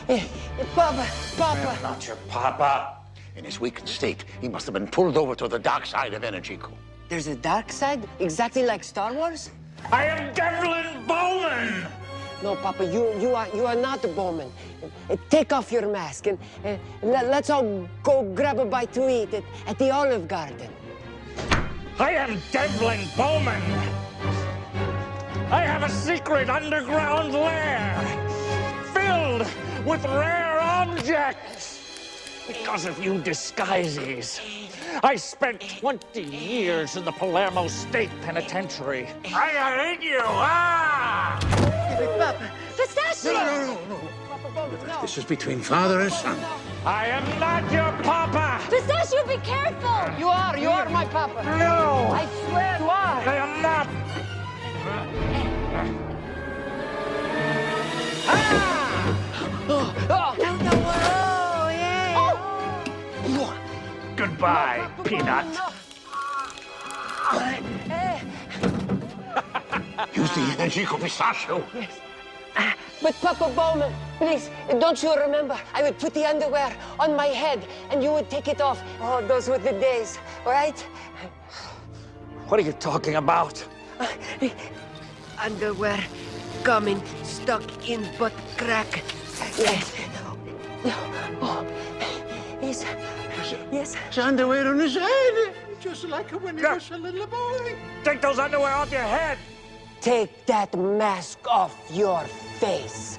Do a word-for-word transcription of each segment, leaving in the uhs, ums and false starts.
Eh, eh, Papa, Papa. I'm not your papa. In his weakened state, he must have been pulled over to the dark side of Energico. There's a dark side, exactly like Star Wars? I am Devlin Bowman! No, Papa, you you are you are not the Bowman. Uh, take off your mask and uh, let, let's all go grab a bite to eat at, at the Olive Garden. I am Devlin Bowman! I have a secret underground lair filled with rare objects. Because of you disguises, I spent twenty years in the Palermo State Penitentiary. I hate you! Ah! Papa, Pistachio! No, no, no, no. Papa Bowman, no. This is between father and son. I am not your papa! Pistachio, be careful! You are, you are my Papa. No! I swear you are. I am not! Ah! Oh, oh. No, no, oh, yeah. Oh. Goodbye, Peanut. Eh, Use the Energico pistachio. yes. Ah, but Papa Bowman, please, don't you remember? I would put the underwear on my head and you would take it off. Oh, those were the days, right? What are you talking about? Underwear coming stuck in butt crack. Yes. Oh, yes. Yes. His underwear on his head, just like when he Yeah. was a little boy. Take those underwear off your head. Take that mask off your face.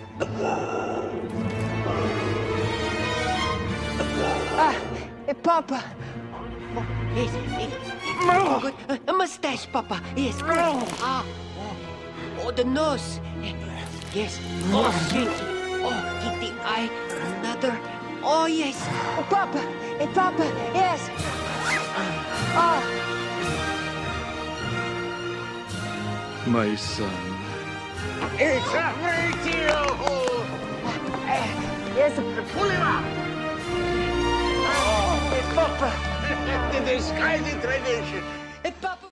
Ah, eh, Papa. Oh, yes, eh, Move. good. Uh, a mustache, Papa. Yes, good. Ah, oh, oh, the nose. Eh, Yes. Oh, yes. Oh, hit the eye. Another. Oh, yes. Oh, Papa. Hey, Papa. Yes. Ah. My son. It's a radio. Eh, Yes. Pull him up. Hey, Papa. The disguising tradition.